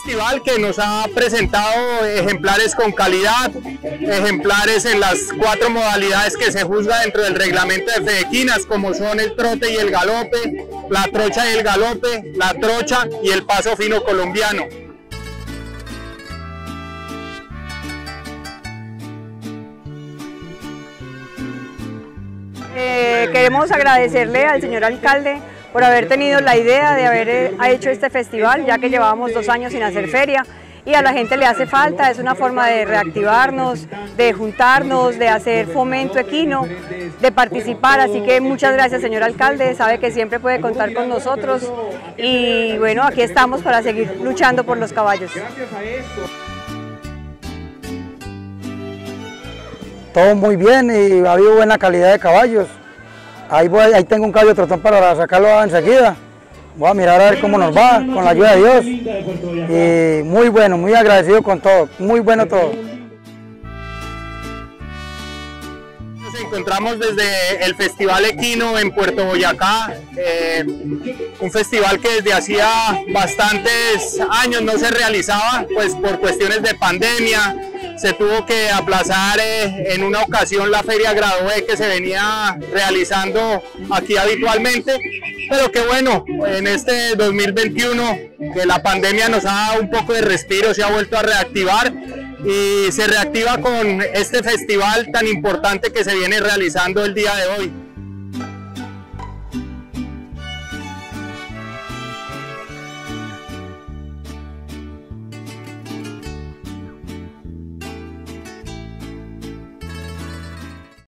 festival que nos ha presentado ejemplares con calidad, ejemplares en las 4 modalidades que se juzga dentro del reglamento de Fedequinas, como son el trote y el galope, la trocha y el galope, la trocha y el paso fino colombiano. Queremos agradecerle al señor alcalde por haber tenido la idea de haber hecho este festival, ya que llevábamos 2 años sin hacer feria y a la gente le hace falta, es una forma de reactivarnos, de juntarnos, de hacer fomento equino, de participar, así que muchas gracias señor alcalde, sabe que siempre puede contar con nosotros y bueno, aquí estamos para seguir luchando por los caballos. Todo muy bien y ha habido buena calidad de caballos. Ahí tengo un caballo trotón para sacarlo enseguida. Voy a mirar a ver cómo nos va, con la ayuda de Dios. Y muy bueno, muy agradecido con todo, muy bueno todo. Nos encontramos desde el Festival Equino en Puerto Boyacá, un festival que desde hacía bastantes años no se realizaba, pues por cuestiones de pandemia. Se tuvo que aplazar en una ocasión la Feria Gradué que se venía realizando aquí habitualmente, pero que bueno, en este 2021 que la pandemia nos ha dado un poco de respiro, se ha vuelto a reactivar y se reactiva con este festival tan importante que se viene realizando el día de hoy.